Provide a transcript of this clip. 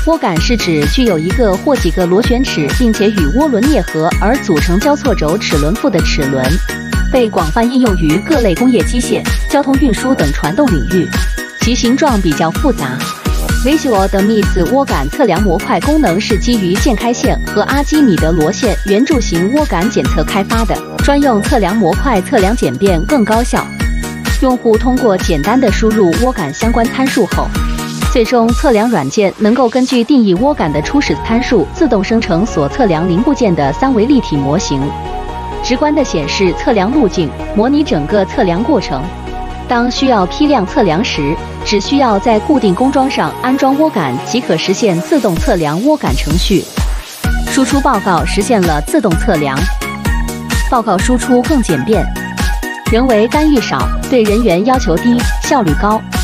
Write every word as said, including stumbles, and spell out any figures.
涡杆是指具有一个或几个螺旋齿，并且与涡轮啮合而组成交错轴齿轮腹的齿轮，被广泛应用于各类工业机械、交通运输等传动领域。其形状比较复杂。Visual 的 M I S 涡杆测量模块功能是基于剑开线和阿基米德螺线圆柱形涡杆检测开发的，专用测量模块测量简便更高效。用户通过简单的输入涡杆相关参数后，最终测量软件能够根据定义涡杆的初始参数，自动生成所测量零部件的三维立体模型，直观地显示测量路径，模拟整个测量过程。当需要批量测量时，只需要在固定工装上安装涡杆，即可实现自动测量涡杆程序。输出报告实现了自动测量，报告输出更简便，人为干预少，对人员要求低，效率高。